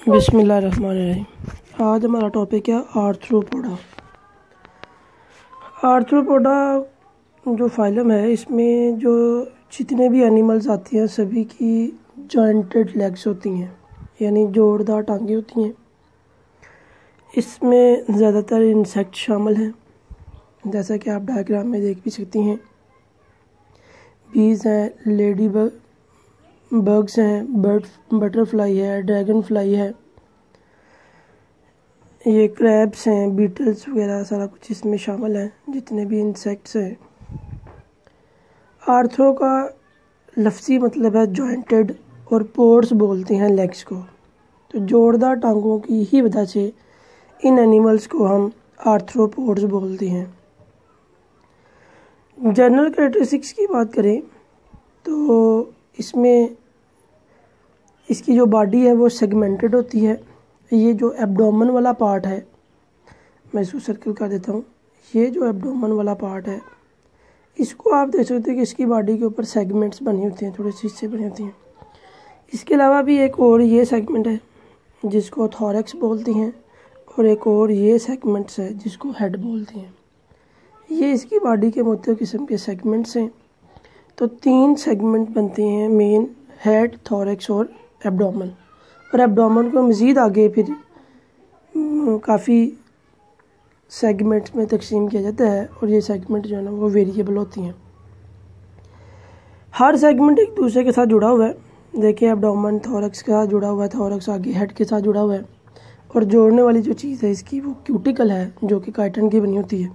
बिस्मिल्लाहिर्रहमानिर्रहीम। आज हमारा टॉपिक है आर्थ्रोपोडा। आर्थ्रोपोडा जो फाइलम है, इसमें जो जितने भी एनिमल्स आती हैं सभी की जॉइंटेड लेग्स होती हैं, यानी जोड़दार टांगें होती हैं। इसमें ज़्यादातर इंसेक्ट शामिल हैं, जैसा कि आप डायग्राम में देख भी सकती हैं। बीज हैं, लेडी बग्स हैं, बटरफ्लाई है, ड्रैगन फ्लाई है, ये क्रैब्स हैं, बीटल्स वगैरह सारा कुछ इसमें शामिल है, जितने भी इंसेक्ट्स हैं। आर्थ्रो का लफ्ज़ी मतलब है जॉइंटेड और पोर्स बोलते हैं लेग्स को। तो जोड़दार टांगों की ही वजह से इन एनिमल्स को हम आर्थ्रोपोड्स बोलते हैं। जनरल कैरेक्टरिस्टिक्स की बात करें तो इसमें इसकी जो बॉडी है वो सेगमेंटेड होती है। ये जो एब्डोमेन वाला पार्ट है, मैं इसको सर्कल कर देता हूँ। ये जो एब्डोमेन वाला पार्ट है, इसको आप देख सकते हैं कि इसकी बॉडी के ऊपर सेगमेंट्स बनी होती हैं, थोड़े से हिस्से बने होती हैं। इसके अलावा भी एक और ये सेगमेंट है जिसको थॉरैक्स बोलती हैं, और एक और ये सेगमेंट्स है जिसको हेड बोलती हैं। ये इसकी बॉडी के मुख्तलिफ किस्म के सेगमेंट्स हैं। तो 3 सेगमेंट बनते हैं मेन, हेड, थॉरैक्स और एब्डोमेन। और एब्डोमेन को मज़ीद आगे फिर काफ़ी सेगमेंट्स में तकसीम किया जाता है, और ये सेगमेंट जो है ना वो वेरिएबल होती हैं। हर सेगमेंट एक दूसरे के साथ जुड़ा हुआ है। देखिए, एब्डोमेन थॉरैक्स के साथ जुड़ा हुआ है, थॉरैक्स आगे हेड के साथ जुड़ा हुआ है, और जोड़ने वाली जो चीज़ है इसकी वो क्यूटिकल है, जो कि काइटिन की बनी होती है।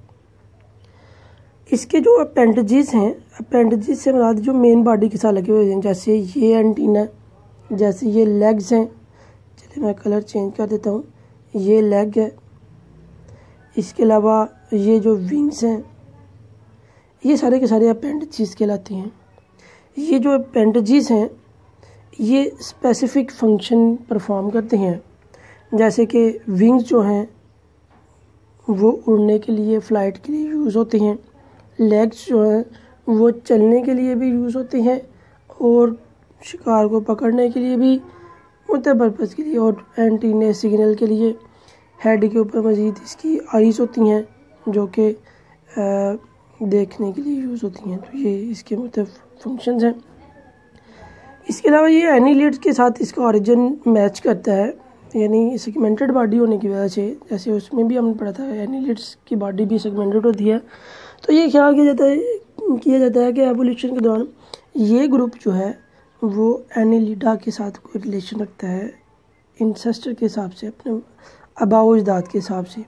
इसके जो अपेंडेजेस हैं, अपेंडेजेस से मुराद जो मेन बॉडी के साथ लगे हुए हैं, जैसे ये एंटीना, जैसे ये लेग्स हैं। चलिए मैं कलर चेंज कर देता हूँ। ये लेग है। इसके अलावा ये जो विंग्स हैं, ये सारे के सारे अपेंडेजेस कहलाती हैं। ये जो अपेंडेजेस हैं ये स्पेसिफिक फंक्शन परफॉर्म करते हैं, जैसे कि विंग्स जो हैं वो उड़ने के लिए, फ्लाइट के लिए यूज़ होते हैं। लेग्स जो हैं वो चलने के लिए भी यूज़ होते हैं, और शिकार को पकड़ने के लिए भी, पर्पज़ के लिए, और एंटीने सिग्नल के लिए। हेड के ऊपर मज़ीद इसकी आइज़ होती हैं जो कि देखने के लिए यूज़ होती हैं। तो ये इसके मुख्तलिफ फंक्शंस हैं। इसके अलावा ये एनिलिड्स के साथ इसका ओरिजिन मैच करता है, यानी सेगमेंटेड बॉडी होने की वजह से। जैसे उसमें भी हमने पढ़ा था एनिलिड्स की बॉडी भी सेगमेंटेड होती है। तो ये ख्याल किया जाता है कि एवोल्यूशन के दौरान ये ग्रुप जो है वो एनिलिडा के साथ कोई रिलेशन रखता है, इंसेस्टर के हिसाब से, अपने आबाओ अजदाद के हिसाब से।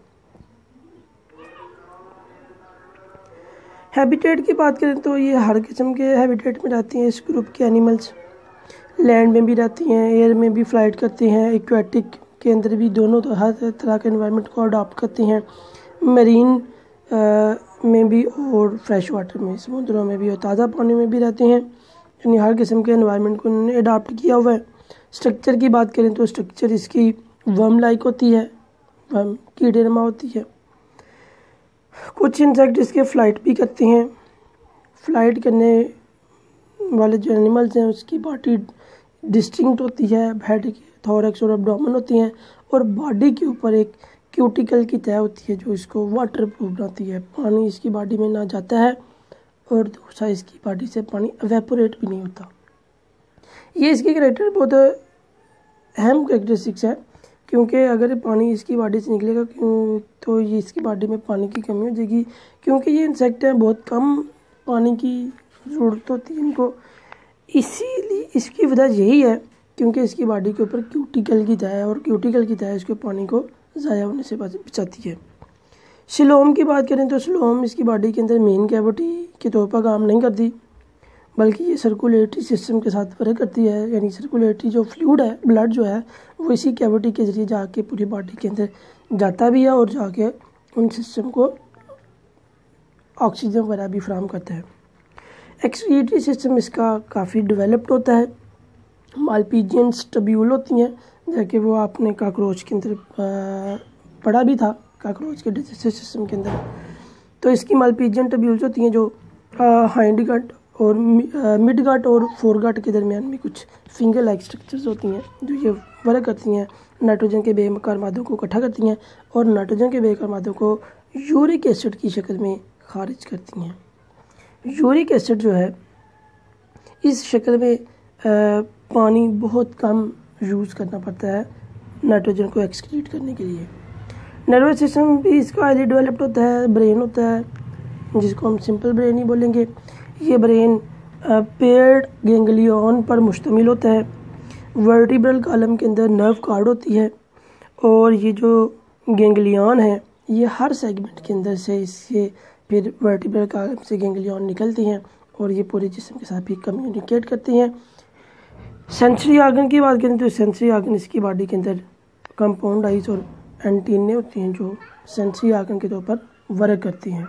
हैबिटेट की बात करें तो ये हर किस्म के हैबिटेट में रहती हैं इस ग्रुप के एनिमल्स। लैंड में भी रहती हैं, एयर में भी फ्लाइट करती हैं, एक्वेटिक के अंदर भी, दोनों तो हर तरह के एनवायरनमेंट को अडॉप्ट करती हैं। मरीन में भी और फ्रेश वाटर में, समुद्रों में भी और ताज़ा पानी में भी रहते हैं। यानी हर किस्म के एनवायरनमेंट को उन्होंने अडॉप्ट किया हुआ है। स्ट्रक्चर की बात करें तो स्ट्रक्चर इसकी वर्म लाइक होती है, वर्म कीड़े नुमा होती है। कुछ इंसेक्ट इसके फ्लाइट भी करते हैं। फ्लाइट करने वाले जो एनिमल्स हैं उसकी बॉडी डिस्टिंक्ट होती है, हेड की, थॉरैक्स और एब्डोमेन होती हैं, और बॉडी के ऊपर एक क्यूटिकल की तय होती है जो इसको वाटर प्रूफ बनाती है। पानी इसकी बॉडी में ना जाता है, और दूसरा इसकी बॉडी से पानी एवेपोरेट भी नहीं होता। ये इसकी कैरेक्टर बहुत अहम कैरेक्टरिस्टिक्स है, क्योंकि अगर पानी इसकी बॉडी से निकलेगा तो ये इसकी बॉडी में पानी की कमी हो जाएगी, क्योंकि ये इंसेक्ट हैं, बहुत कम पानी की ज़रूरत होती है इनको। इसीलिए इसकी वजह यही है क्योंकि इसकी बॉडी के ऊपर क्यूटिकल की तय है, और क्यूटिकल की तय इसके पानी को ज़ाया होने से बचाती है। सिलोम की बात करें तो सिलोम इसकी बॉडी के अंदर मेन कैविटी के तौर पर काम नहीं करती, बल्कि ये सर्कुलेटरी सिस्टम के साथ वर्क करती है। यानी सर्कुलेटरी जो फ्लूइड है, ब्लड जो है, वो इसी कैविटी के ज़रिए जाके पूरी बॉडी के अंदर जाता भी है, और जाके उन सिस्टम को ऑक्सीजन वगैरह भी फराहम करता है। एक्सक्रीटरी सिस्टम इसका काफ़ी डेवलप्ड होता है। मालपीजियंस टब्यूल होती हैं, जैसे वो आपने काकरोच के अंदर पढ़ा भी था, काकरोच के डाइजेस्टिव सिस्टम के अंदर। तो इसकी मालपीजियन टब्यूल्स होती हैं जो हाइंड गट और मिड गट और फोर गट के दरमियान में कुछ फिंगर लाइक स्ट्रक्चर्स होती हैं जो ये वर्क करती हैं, नाइट्रोजन के बेकार मादों को इकट्ठा करती हैं और नाइट्रोजन के बेकार मादों को यूरिक एसिड की शक्ल में खारिज करती हैं। यूरिक एसिड जो है इस शक्ल में पानी बहुत कम यूज़ करना पड़ता है नाइट्रोजन को एक्सक्रीट करने के लिए। नर्वस सिस्टम भी इसका हाईली डेवलप्ड होता है। ब्रेन होता है जिसको हम सिंपल ब्रेन ही बोलेंगे। ये ब्रेन पेयर्ड गैंग्लियन पर मुश्तमिल होता है। वर्टिब्रल कॉलम के अंदर नर्व कार्ड होती है और ये जो गैंग्लियन है ये हर सेगमेंट के अंदर से इससे फिर वर्टिब्रल कॉलम से गैंग्लियन निकलती हैं और ये पूरे जिस्म के साथ भी कम्युनिकेट करती हैं। सेंसरी आर्गन की बात करें तो सेंसरी आर्गन इसकी बॉडी के अंदर कंपाउंड आइज और एंटीने होती हैं जो सेंसरी आर्गन के तौर पर वर्क करती हैं।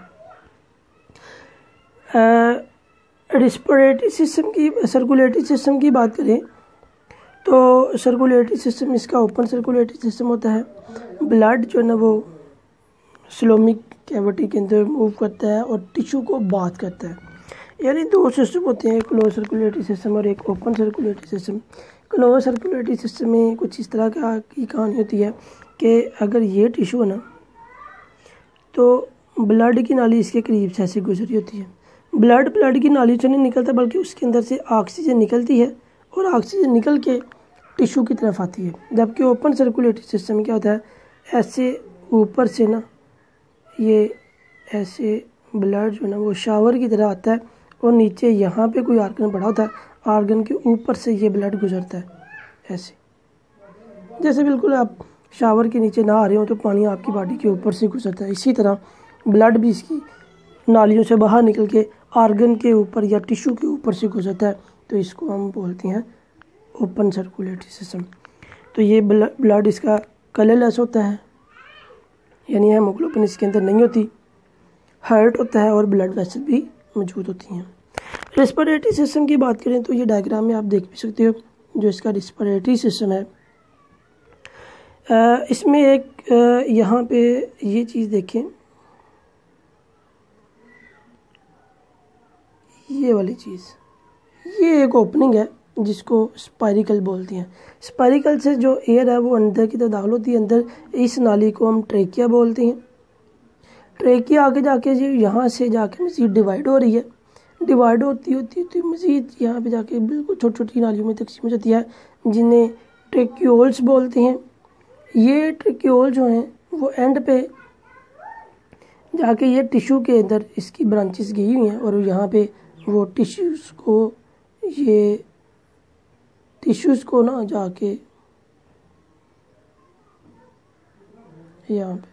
रिस्पिरेटरी सिस्टम की सर्कुलेटरी सिस्टम की बात करें तो सर्कुलेटरी सिस्टम इसका ओपन सर्कुलेटरी सिस्टम होता है। ब्लड जो है ना वो स्लोमिक कैविटी के अंदर मूव करता है और टिश्यू को बाथ करता है। यानी दो सिस्टम होते हैं, एक क्लोज सर्कुलेटरी सिस्टम और एक open circulatory system. Close circulatory system में कुछ इस तरह की कहानी होती है कि अगर ये टिश्यू है ना तो ब्लड की नाली इसके करीब से ऐसे गुजरी होती है। ब्लड की नाली से नहीं निकलता बल्कि उसके अंदर से ऑक्सीजन निकलती है और ऑक्सीजन निकल के टिश्यू की तरफ आती है। जबकि ओपन सर्कुलेटरी सिस्टम में क्या होता है, ऐसे ऊपर से ना ये ऐसे ब्लड जो है ना वो शावर की तरह आता है और नीचे यहाँ पे कोई आर्गन पड़ा होता है, आर्गन के ऊपर से ये ब्लड गुजरता है ऐसे, जैसे बिल्कुल आप शावर के नीचे ना आ रहे हो तो पानी आपकी बॉडी के ऊपर से गुजरता है। इसी तरह ब्लड भी इसकी नालियों से बाहर निकल के आर्गन के ऊपर या टिश्यू के ऊपर से गुजरता है, तो इसको हम बोलते हैं ओपन सर्कुलेटरी सिस्टम। तो ये ब्लड इसका कलरलेस होता है, यानी हेमोग्लोबिन इसके अंदर नहीं होती। हार्ट होता है और ब्लड वेसल भी मौजूद होती हैं। रेस्पिरेटरी सिस्टम की बात करें तो ये डायग्राम में आप देख भी सकते हो जो इसका रेस्पिरेटरी सिस्टम है। इसमें एक यहाँ पे ये चीज़ देखें, ये वाली चीज़, ये एक ओपनिंग है जिसको स्पाइरिकल बोलते हैं। स्पाइरिकल से जो एयर है वो अंदर की तरफ दाखिल होती है। अंदर इस नाली को हम ट्रेकिया बोलते हैं। ट्रेकिया आगे जाके जो यहाँ से जाके मज़ीद डिवाइड हो रही है, डिवाइड होती मज़ीद यहाँ पे जाके बिल्कुल छोटी छोटी नालियों में तकसीम हो जाती है जिन्हें ट्रेक्यूल्स बोलते हैं। ये ट्रेक्यूल जो हैं वो एंड पे जाके ये टिश्यू के अंदर इसकी ब्रांचेस गई हुई हैं और यहाँ पे वो टिश्यूज़ को ना जाके यहाँ पे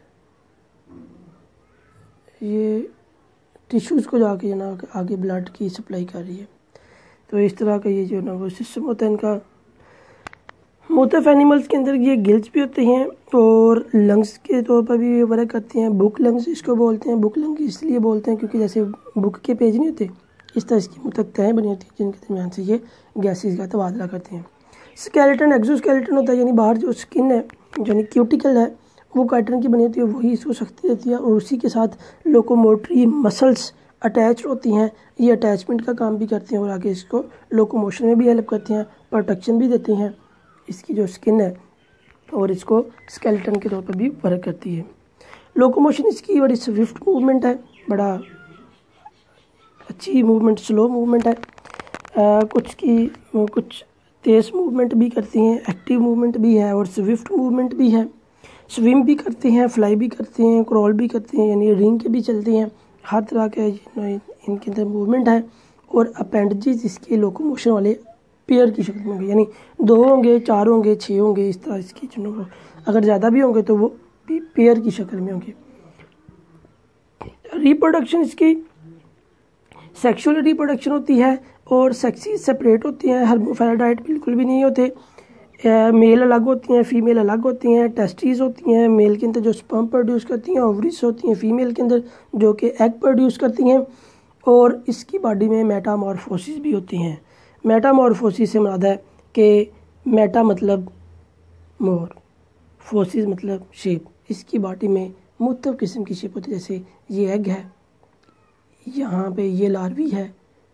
ये टिश्यूज़ को जाके ना आगे ब्लड की सप्लाई कर रही है। तो इस तरह का ये जो ना वो सिस्टम होता है इनका। मुख्तलिफ एनिमल्स के अंदर ये गिल्स भी होते हैं और लंग्स के तौर पर भी वर्क करते हैं। बुक लंग्स इसको बोलते हैं। बुक लंग इसलिए बोलते हैं क्योंकि जैसे बुक के पेज नहीं होते, इस तरह इसकी मुख्तलिफ तहें बनी होती हैं जिनके दरमियान से ये गैसेस का तबादला करते हैं। स्केलेटन एक्सोस्केलेटन होता है, यानी बाहर जो स्किन है यानी क्यूटिकल है वो काइटिन की बनी होती है, वही इसको शक्ति देती है और उसी के साथ लोकोमोटरी मसल्स अटैच होती हैं। ये अटैचमेंट का काम भी करती हैं और आगे इसको लोकोमोशन में भी हेल्प करती हैं, प्रोटेक्शन भी देती हैं इसकी जो स्किन है, और इसको स्केलेटन के तौर पर भी वर्क करती है। लोकोमोशन इसकी बड़ी स्विफ्ट मूवमेंट है, बड़ा अच्छी मूवमेंट, स्लो मूवमेंट है। कुछ तेज़ मूवमेंट भी करती हैं, एक्टिव मूवमेंट भी है और स्विफ्ट मूवमेंट भी है। स्विम भी करती हैं, फ्लाई भी करती हैं, क्रॉल भी करती हैं, यानी रिंग के भी चलती हैं। हर तरह के इनके अंदर मूवमेंट है। और अपेंडेजेस इसके लोकोमोशन वाले पेयर की शक्ल में होंगे, यानी 2 होंगे, 4 होंगे, 6 होंगे, इस तरह इसकी जो अगर ज़्यादा भी होंगे तो वो भी पेयर की शक्ल में होंगे। रिप्रोडक्शन इसकी सेक्सुअल रिप्रोडक्शन होती है और सेक्सेस सेपरेट होती हैं। हर्माफ्रोडाइट बिल्कुल भी नहीं होते। मेल अलग होती हैं, फीमेल अलग होती हैं। टेस्टिस होती हैं मेल के अंदर जो स्पर्म प्रोड्यूस करती हैं, ओवरीज होती हैं फीमेल के अंदर जो कि एग प्रोड्यूस करती हैं। और इसकी बॉडी में मेटामॉर्फोसिस भी होती हैं। मेटामॉर्फोसिस से मुराद है कि मेटा मतलब मोर, फोसिस मतलब शेप। इसकी बॉडी में मुख्तलिफ किस्म की शेप होती है, जैसे ये एग है, यहाँ पे ये लार्वी है,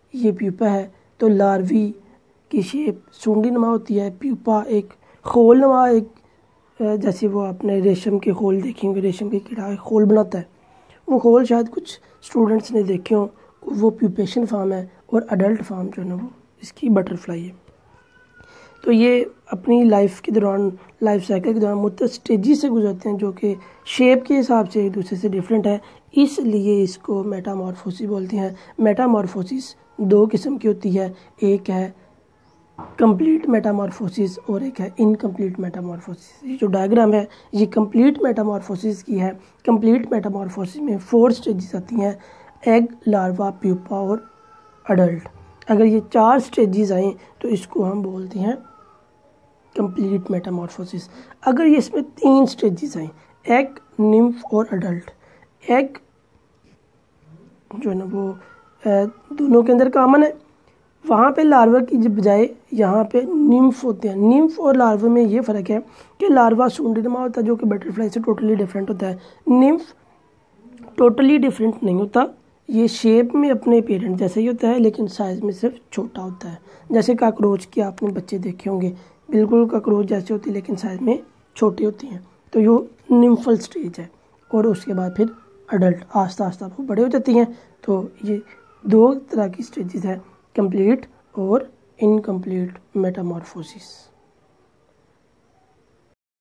ये प्यूपा है। तो लार्वी की शेप सूंडी नुमा होती है, प्यूपा एक खोल नुमा, एक जैसे वो आपने रेशम के खोल देखे होंगे, रेशम के कीड़ा खोल बनाता है, वो खोल शायद कुछ स्टूडेंट्स ने देखे हों, वो प्यूपेशन फार्म है। और अडल्ट फार्म जो है ना वो इसकी बटरफ्लाई है। तो ये अपनी लाइफ के दौरान, लाइफ साइकिल के दौरान मुख्तलिफ स्टेजेस से गुजरते हैं जो कि शेप के हिसाब से एक दूसरे से डिफरेंट है, इसलिए इसको मेटामॉर्फोसिस बोलते हैं। मेटामॉर्फोसिस दो किस्म की होती है, एक है कंप्लीट मेटामॉर्फोसिस और एक है इनकम्प्लीट मेटामॉर्फोसिस। ये जो डायग्राम है ये कंप्लीट मेटामॉर्फोसिस की है। कंप्लीट मेटामॉर्फोसिस में 4 स्टेजेस आती हैं, एग, लार्वा, प्यूपा और अडल्ट। अगर ये 4 स्टेजेस आएँ तो इसको हम बोलते हैं कंप्लीट मेटामॉर्फोसिस। अगर ये इसमें 3 स्टेजेस आएँ, एग, निम्फ और अडल्ट, एग जो है ना वो दोनों के अंदर कॉमन है, वहाँ पे लार्वा की बजाय यहाँ पे निम्फ होते हैं। निम्फ और लार्वा में ये फ़र्क है कि लार्वा सूंडीनुमा होता है जो कि बटरफ्लाई से टोटली डिफरेंट होता है, निम्फ टोटली डिफरेंट नहीं होता, ये शेप में अपने पेरेंट जैसे ही होता है लेकिन साइज़ में सिर्फ छोटा होता है। जैसे काकरोच के आपने बच्चे देखे होंगे, बिल्कुल काकरोच जैसे होती है लेकिन साइज़ में छोटी होती हैं। तो ये निम्फल स्टेज है। और उसके बाद फिर अडल्ट, आस्ता आस्ता वो बड़े हो जाती हैं। तो ये 2 तरह की स्टेजेस है, कंप्लीट और इनकम्प्लीट मेटामॉर्फोसिस।